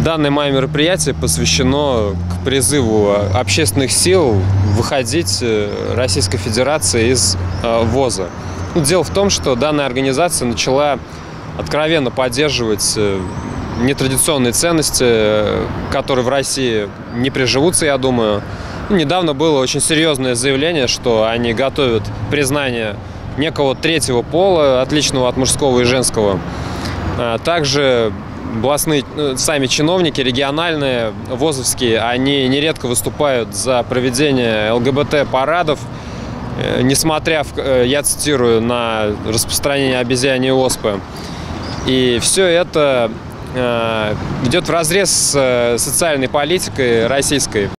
Данное мое мероприятие посвящено к призыву общественных сил выходить Российской Федерации из ВОЗа. Дело в том, что данная организация начала откровенно поддерживать нетрадиционные ценности, которые в России не приживутся, я думаю. Недавно было очень серьезное заявление, что они готовят признание некого третьего пола, отличного от мужского и женского. Также областные сами чиновники, региональные, ВОЗовские, они нередко выступают за проведение ЛГБТ-парадов, несмотря, я цитирую, на распространение обезьяньей оспы. И все это идет вразрез с социальной политикой российской.